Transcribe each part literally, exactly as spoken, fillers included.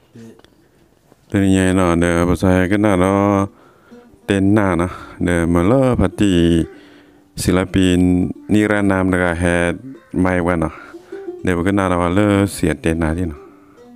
เดี๋ยวนี้เนาะเดี๋ยวภาษาก็น่าเนาะเต้นหน้าเนาะเดี๋ยวมาเลอพัตติศิลปินนิรนามแล้วก็แฮดไม่ว่าเนาะเดี๋ยวก็น่าเราเลอเสียเต้นหน้าที่เนาะ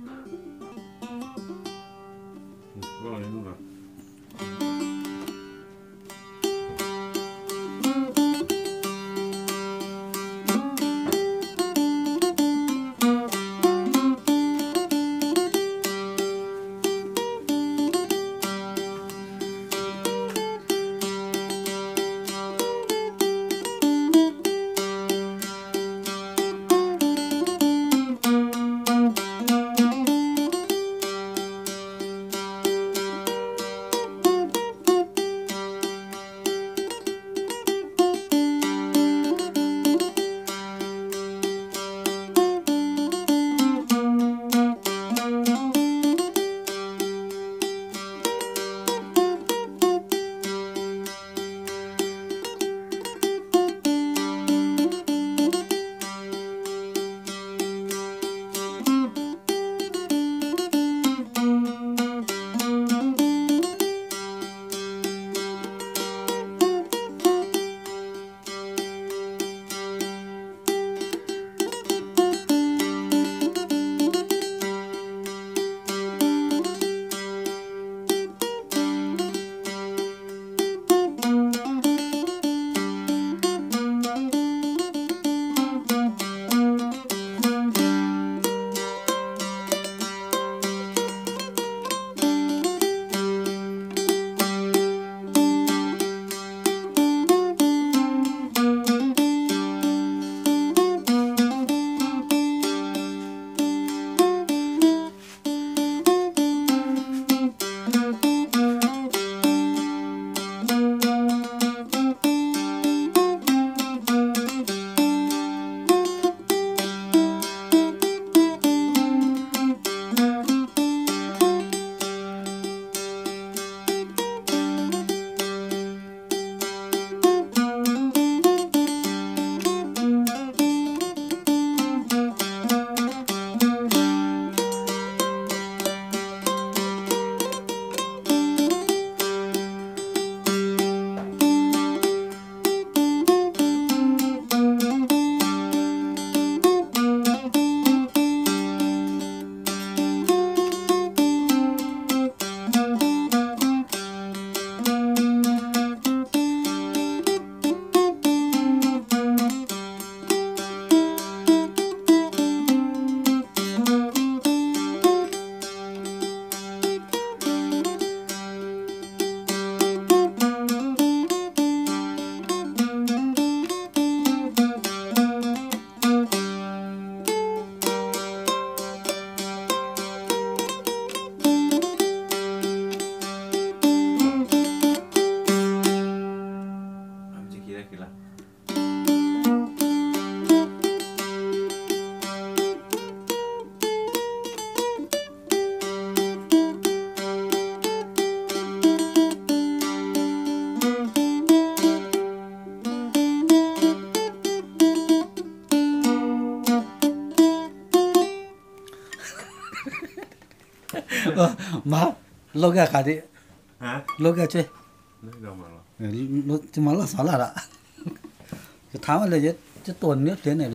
มาโลกะขาดิฮะโลกะช่วยเลิกมาแล้วโลจะมาละสาระละจะถามอะไรจะจะตัวเนื้อเสียไหน